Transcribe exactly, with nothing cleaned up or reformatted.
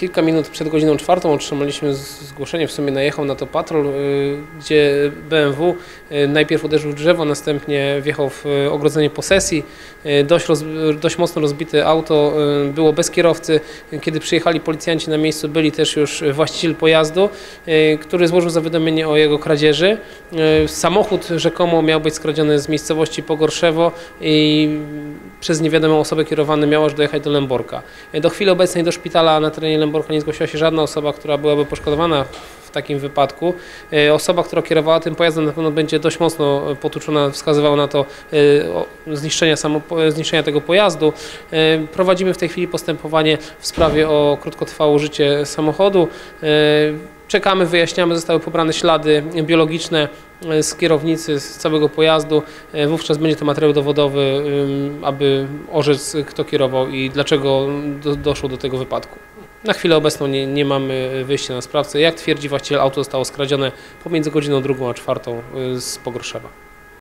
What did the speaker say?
Kilka minut przed godziną czwartą otrzymaliśmy zgłoszenie, w sumie najechał na to patrol, gdzie B M W najpierw uderzył w drzewo, następnie wjechał w ogrodzenie posesji. Dość, roz, dość mocno rozbite auto było bez kierowcy. Kiedy przyjechali policjanci na miejscu, byli też już właściciel pojazdu, który złożył zawiadomienie o jego kradzieży. Samochód rzekomo miał być skradziony z miejscowości Pogorszewo i przez niewiadomą osobę kierowany miał aż dojechać do Lęborka. Do chwili obecnej do szpitala na terenie Lęborka nie zgłosiła się żadna osoba, która byłaby poszkodowana w takim wypadku. Osoba, która kierowała tym pojazdem, na pewno będzie dość mocno potłuczona, wskazywało na to zniszczenia, samo, zniszczenia tego pojazdu. Prowadzimy w tej chwili postępowanie w sprawie o krótkotrwałe użycie samochodu. Czekamy, wyjaśniamy, zostały pobrane ślady biologiczne z kierownicy, z całego pojazdu. Wówczas będzie to materiał dowodowy, aby orzec, kto kierował i dlaczego do, doszło do tego wypadku. Na chwilę obecną nie, nie mamy wyjścia na sprawcę. Jak twierdzi właściciel, auto zostało skradzione pomiędzy godziną drugą a czwartą z Pogorszewa.